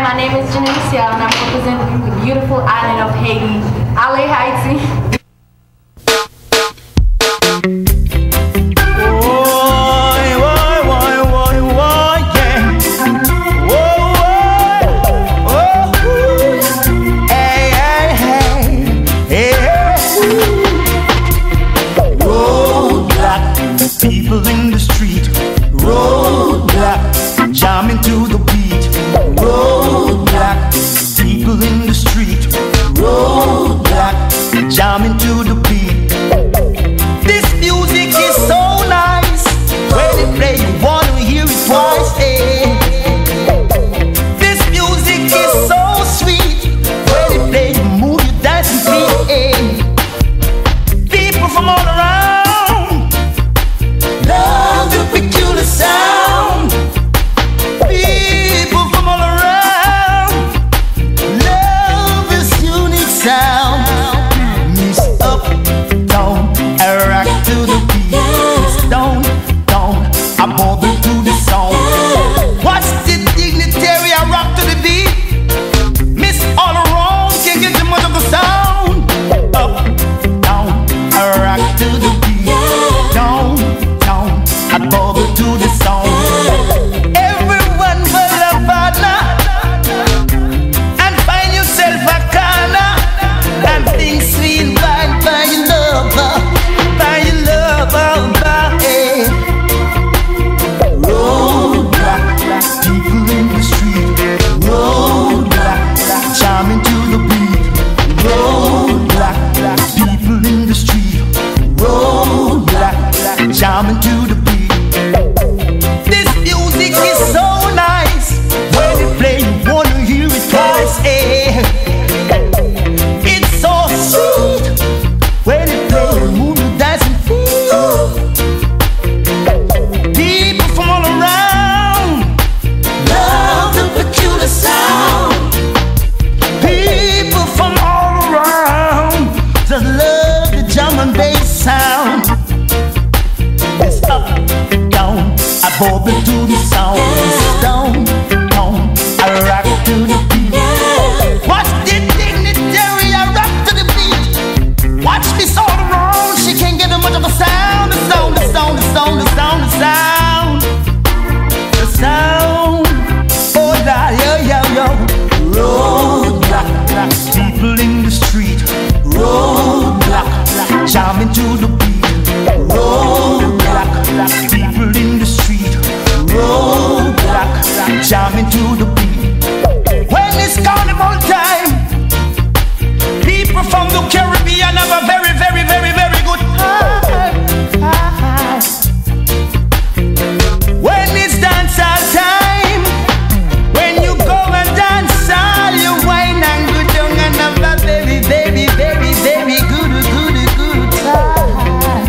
my name is Janacia and I'm representing the beautiful island of Haiti. Ale Haiti. People in the street, roadblock, jamming to the beat. Roadblock, people in the street, roadblock, jamming to the beat. This music is so nice. When they play, you wanna hear it twice. Hey. This music is so sweet. When they play, you move your dancing feet. Hey. People from all around love the peculiar sound. People from all around love this unique sound. Miss up, down, I rock to the beat. Miss down, down, I bubble to the sound. Watch the dignitary, I rock to the beat. Miss all around, can't get too much of the sound. Up, down, I rock to the beat. Down, I bubble to the song. Everyone will a partner and find yourself a corner and think sweet by your lover, by your lover, hey. Roadblock, people in the street. Roadblock, jamming to the beat. Roadblock, people in the street. Roadblock, jamming to the beat. This music is so nice. When they play, you wanna hear it twice. Eh. It's so sweet. When they play, you move your dancing feet. People from all around love the peculiar sound. People from all around just love the drum and bass sound. It's up, down, I bubble to the sound. It's down, down, I rock to the beat. Watch the dignitary, I rock to the beat. Watch me all around, she can't get much of a sound. The sound, the sound, the sound, the sound, the sound, the sound. Oh, la, yo, yo, yo. Roadblock, people in the street. Roadblock, jamming to the beat. Roadblock, people in the street. Roadblock, jamming to the beat. When it's carnival time, people from the Caribbean have a very, very, very, very good time. When it's dancehall time, when you go and dance all, you wine and go down and have a very, very, very, very good, good, good time.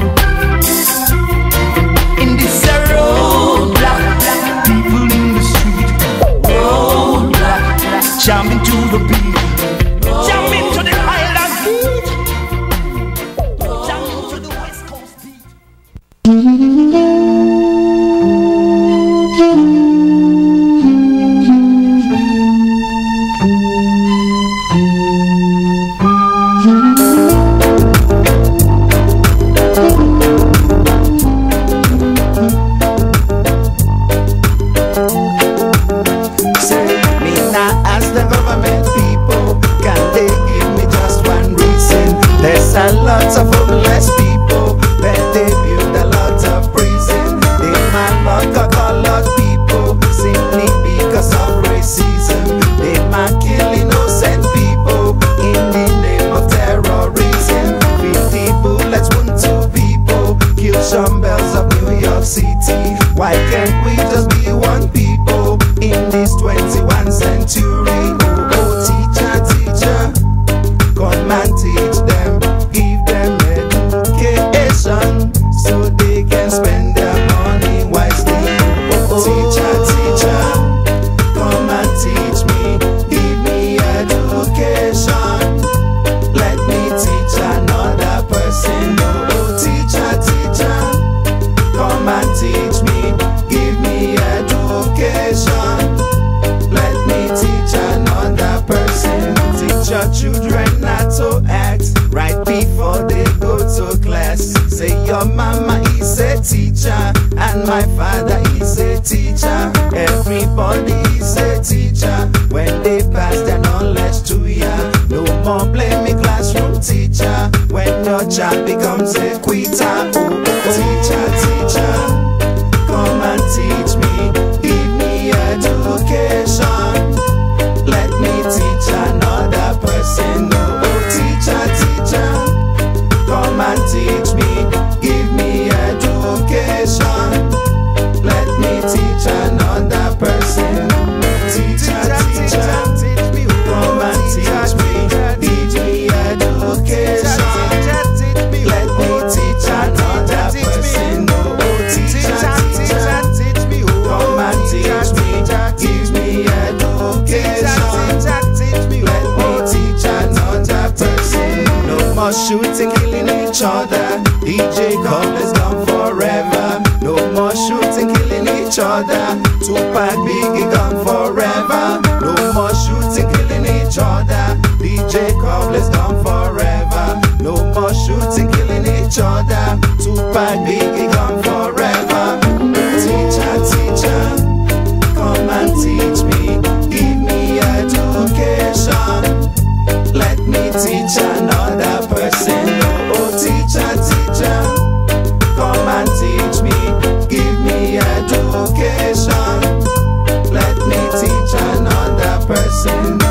In this roadblock, people in the street. Roadblock, jamming to the beat. Jamming to the island beat. Jamming to the West Coast beat. Me not ask the government people teacher, and my father is a teacher. Everybody is a teacher when they pass their knowledge to ya. No more blame me classroom teacher when your child becomes a quitter. Oh, teacher, teacher, come and teach me, give me education. Let me teach another person. Oh, teacher, teacher, come and teach me, give me education. Let me teach another person. Teacher, teacher, come and teach me, give me education. Let me teach another person. Oh, teacher, teacher, come and teach me, give me education. Let me teach another person. No more shooting, killing each other. DJ Cole gone forever. No more shooting, killing each other. Tupac, Biggie gone forever. No more shooting, killing each other. DJ Cole gone forever. No more shooting, killing each other. Tupac, Biggie gone forever. Teacher, teacher, come and teach me, give me education. Let me teach another person. Oh, teacher, teacher, come and teach me, give me education. Let me teach another person.